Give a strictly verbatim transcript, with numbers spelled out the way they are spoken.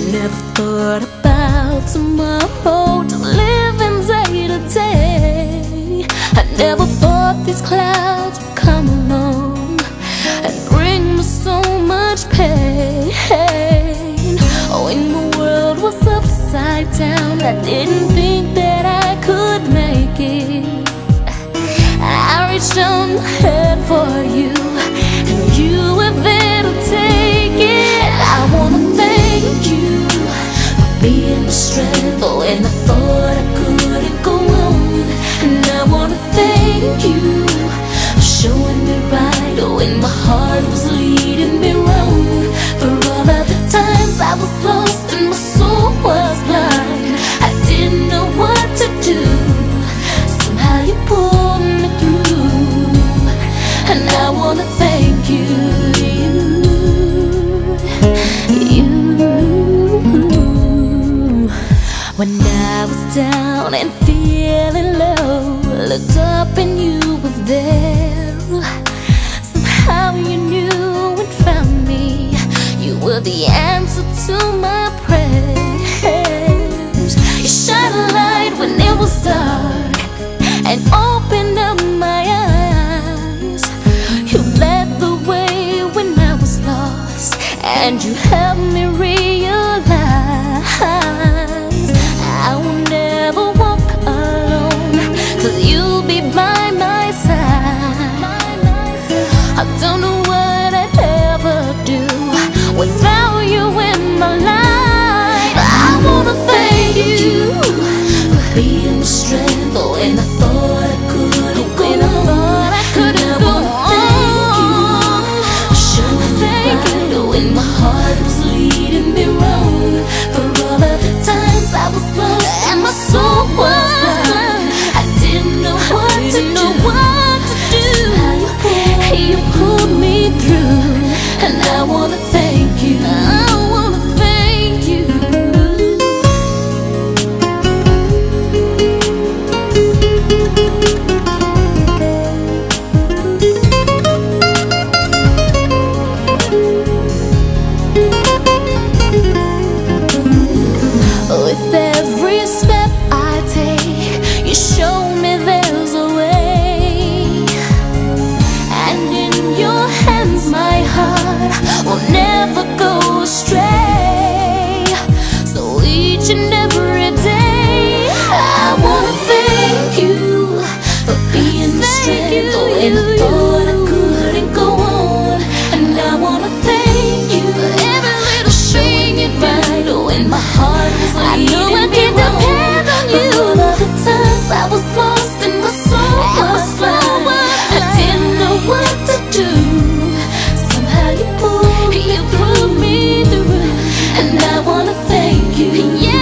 Never thought about tomorrow, just living day to day. I never thought these clouds would come along and bring me so much pain. When the world was upside down, I didn't think that I could make it. I reached down my hand for you, and you were there to take it. I wanna thank you for being the strength when I thought I couldn't go on. And I wanna thank you for showing me right when my heart was leading me wrong. For all of the times I was lost and my soul was blind, I didn't know what to do. Somehow you pulled me through, and I wanna thank you, you, you. When I was down and feeling low, looked up and you were there. Somehow you knew and found me. You were the answer to my prayers. You shine a light when it was dark and opened up my eyes. You led the way when I was lost, and you helped me realize I will never walk alone, 'cause you'll be by my side. I don't know what I'd ever do without you in my life. I wanna thank you for being the strength when I thought I couldn't go on. I couldn't go on. Showing me right when my heart was leading me wrong. For all of the times I was lost and my soul was blind, I didn't know what to do. You pulled me through, and I wanna thank you. I wanna thank you. With every step I take, you show me there's a way, and in your hands my heart will never go astray. So each and every day I wanna thank you for being the strength when I thought I couldn't go on. And I wanna thank you for every little showing it right when my heart was leading me wrong. I know I can depend on you. All of the times I was lost and my soul was blind, I didn't know what to do. Somehow you pulled, you pulled me through, and I wanna thank you. Yeah.